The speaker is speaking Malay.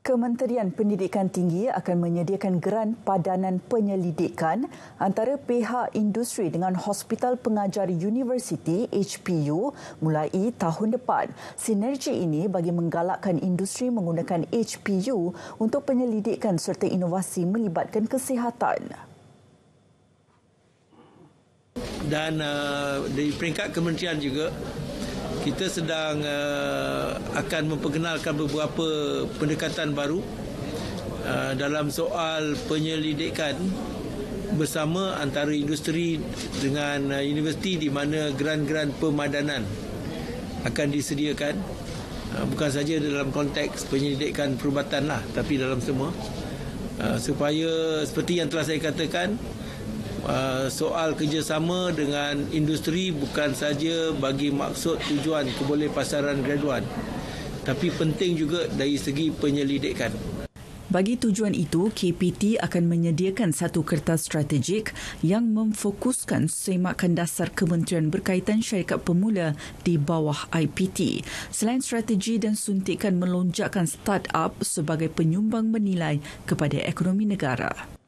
Kementerian Pendidikan Tinggi akan menyediakan geran padanan penyelidikan antara pihak industri dengan Hospital Pengajar Universiti HPU mulai tahun depan. Sinergi ini bagi menggalakkan industri menggunakan HPU untuk penyelidikan serta inovasi melibatkan kesihatan. Dan di peringkat kementerian juga, kita sedang akan memperkenalkan beberapa pendekatan baru dalam soal penyelidikan bersama antara industri dengan universiti, di mana geran-geran pemadanan akan disediakan, bukan saja dalam konteks penyelidikan perubatan lah, tapi dalam semua, supaya seperti yang telah saya katakan, soal kerjasama dengan industri bukan saja bagi maksud tujuan kebolehpasaran graduan, tapi penting juga dari segi penyelidikan. Bagi tujuan itu, KPT akan menyediakan satu kertas strategik yang memfokuskan semakan dasar kementerian berkaitan syarikat pemula di bawah IPT. Selain strategi dan suntikan melonjakkan startup sebagai penyumbang bernilai kepada ekonomi negara.